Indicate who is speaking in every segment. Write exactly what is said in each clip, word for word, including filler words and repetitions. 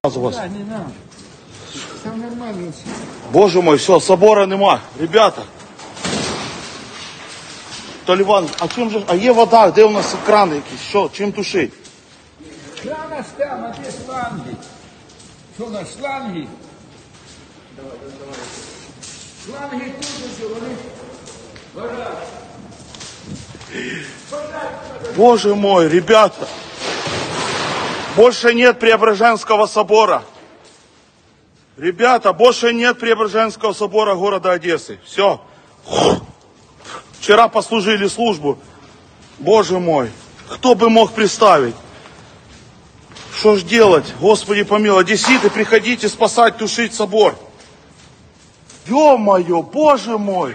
Speaker 1: Да, не надо. Все нормально. Боже мой, все, собора нема. Ребята. Толиван, а чим же, а є вода, де у нас крани якісь, що, чим тушить?
Speaker 2: Крана там, а де шланги? Що на шланги? Давай, давай. Шланги тут уже, вони... Вода.
Speaker 1: Боже мой, ребята. Больше нет Преображенского собора. Ребята, больше нет Преображенского собора города Одессы. Все. Вчера послужили службу. Боже мой, кто бы мог представить? Что ж делать? Господи помилуй. Одесситы, приходите спасать, тушить собор. Ё-моё, Боже мой.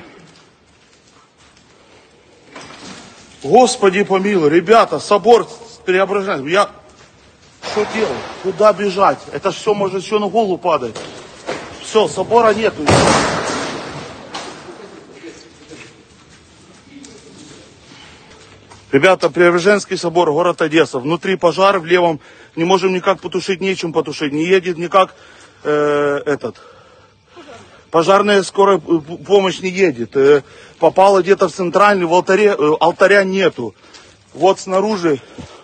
Speaker 1: Господи помилуй. Ребята, собор Преображенский. Я... Что делать? Куда бежать? Это все может еще на голову падать. Все, собора нету. Ребята, Преображенский собор, город Одесса. Внутри пожар, в левом не можем никак потушить, нечем потушить. Не едет никак э, этот. Пожарная скорая помощь не едет. Э, попала где-то в центральный, в алтаре, э, алтаря нету. Вот снаружи